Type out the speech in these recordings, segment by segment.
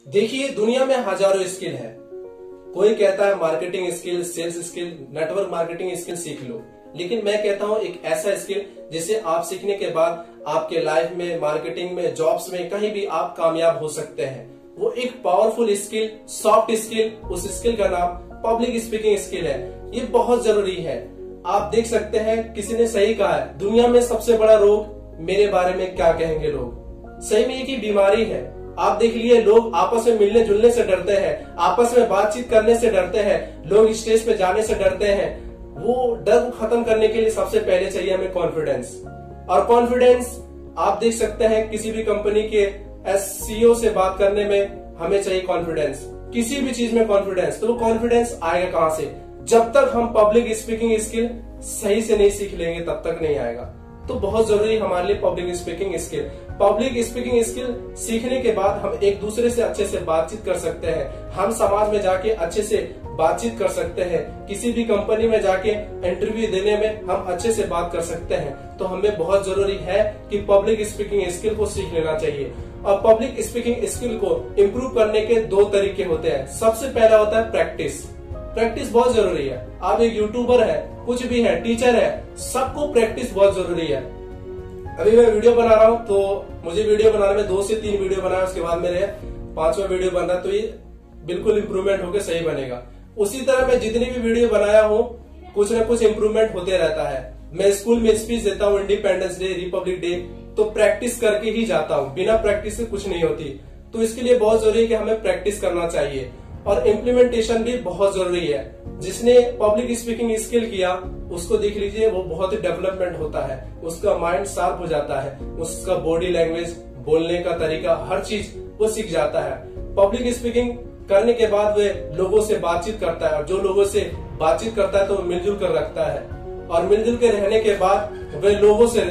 देखिए, दुनिया में हजारों स्किल है। कोई कहता है marketing skill, sales skill, network marketing skill सीख लो, लेकिन मैं कहता हूं एक ऐसा स्किल जिसे आप सीखने के बाद आपके लाइफ में, मार्केटिंग में, जॉब्स में, कहीं भी आप कामयाब हो सकते हैं। वो एक पावरफुल स्किल, सॉफ्ट स्किल, उस स्किल का नाम पब्लिक स्पीकिंग स्किल है। ये बहुत जरूरी है। आप देख सकते हैं, किसी ने सही कहा है, दुनिया में सबसे बड़ा रोग मेरे बारे में क्या कहेंगे लोग। सही में एक ही बीमारी है। आप देख लिए, लोग आपस में मिलने जुलने से डरते हैं, आपस में बातचीत करने से डरते हैं, लोग स्टेज पे जाने से डरते हैं। वो डर को खत्म करने के लिए सबसे पहले चाहिए हमें कॉन्फिडेंस। और कॉन्फिडेंस आप देख सकते हैं, किसी भी कंपनी के सीईओ से बात करने में हमें चाहिए कॉन्फिडेंस, किसी भी चीज में कॉन्फिडेंस। तो वो कॉन्फिडेंस आएगा कहां से? जब तक हम पब्लिक स्पीकिंग स्किल सही से नहीं सीख लेंगे तब तक नहीं आएगा। तो बहुत जरूरी हमारे लिए public speaking skill. Public speaking skill सीखने के बाद हम एक दूसरे से अच्छे से बातचीत कर सकते हैं, हम समाज में जाके अच्छे से बातचीत कर सकते हैं, किसी भी कंपनी में जाके इंटरव्यू देने में हम अच्छे से बात कर सकते हैं। तो हमें बहुत जरूरी है कि पब्लिक स्पीकिंग स्किल को सीख लेना चाहिए। और पब्लिक स्पीकिंग स्किल को इम्प्रूव करने के दो तरीके होते हैं। सबसे पहला होता है प्रैक्टिस। प्रैक्टिस बहुत जरूरी है। आप एक यूट्यूबर है, कुछ भी है, टीचर है, सबको प्रैक्टिस बहुत जरूरी है। अभी मैं वीडियो बना रहा हूँ, तो मुझे वीडियो बनाने में 2 से 3 वीडियो बनाया, उसके बाद मेरे 5वां वीडियो बन रहा है, तो ये बिल्कुल इम्प्रूवमेंट होकर सही बनेगा। उसी तरह मैं जितनी भी वीडियो बनाया हूँ, कुछ न कुछ इम्प्रूवमेंट होते रहता है। मैं स्कूल में स्पीच देता हूँ, इंडिपेंडेंस डे, रिपब्लिक डे, तो प्रैक्टिस करके ही जाता हूँ। बिना प्रैक्टिस से कुछ नहीं होती। तो इसके लिए बहुत जरूरी है कि हमें प्रैक्टिस करना चाहिए। और इम्प्लीमेंटेशन भी बहुत जरूरी है। जिसने पब्लिक स्पीकिंग स्किल किया, उसको देख लीजिए, वो बहुत ही डेवलपमेंट होता है, उसका माइंड शार्प हो जाता है, उसका बॉडी लैंग्वेज, बोलने का तरीका, हर चीज वो सीख जाता है। पब्लिक स्पीकिंग करने के बाद वे लोगों से बातचीत करता है, और जो लोगों से बातचीत करता है तो वो मिलजुल कर रखता है, और मिलजुल के रहने के बाद वे लोगों से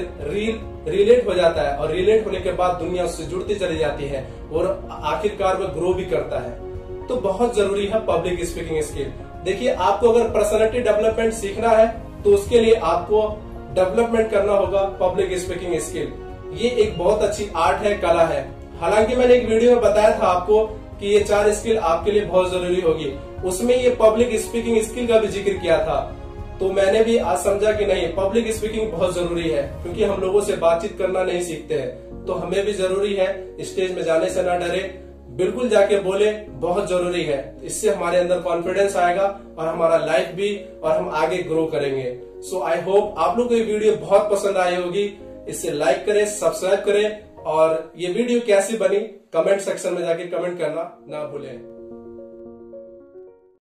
रिलेट हो जाता है, और रिलेट होने के बाद दुनिया उससे जुड़ती चली जाती है, और आखिरकार वह ग्रो भी करता है। तो बहुत जरूरी है पब्लिक स्पीकिंग स्किल। देखिए, आपको अगर पर्सनालिटी डेवलपमेंट सीखना है तो उसके लिए आपको डेवलपमेंट करना होगा पब्लिक स्पीकिंग स्किल। ये एक बहुत अच्छी आर्ट है, कला है। हालांकि मैंने एक वीडियो में बताया था आपको कि ये 4 स्किल आपके लिए बहुत जरूरी होगी, उसमें ये पब्लिक स्पीकिंग स्किल का भी जिक्र किया था। तो मैंने भी आज समझा कि नहीं, पब्लिक स्पीकिंग बहुत जरूरी है, क्योंकि हम लोगों से बातचीत करना नहीं सीखते हैं। तो हमें भी जरूरी है स्टेज में जाने से ना डरे, बिल्कुल जाके बोले, बहुत जरूरी है। इससे हमारे अंदर कॉन्फिडेंस आएगा और हमारा लाइफ भी, और हम आगे ग्रो करेंगे। सो आई होप आप लोग को ये वीडियो बहुत पसंद आई होगी। इसे लाइक करें, सब्सक्राइब करें, और ये वीडियो कैसी बनी कमेंट सेक्शन में जाके कमेंट करना ना भूलें।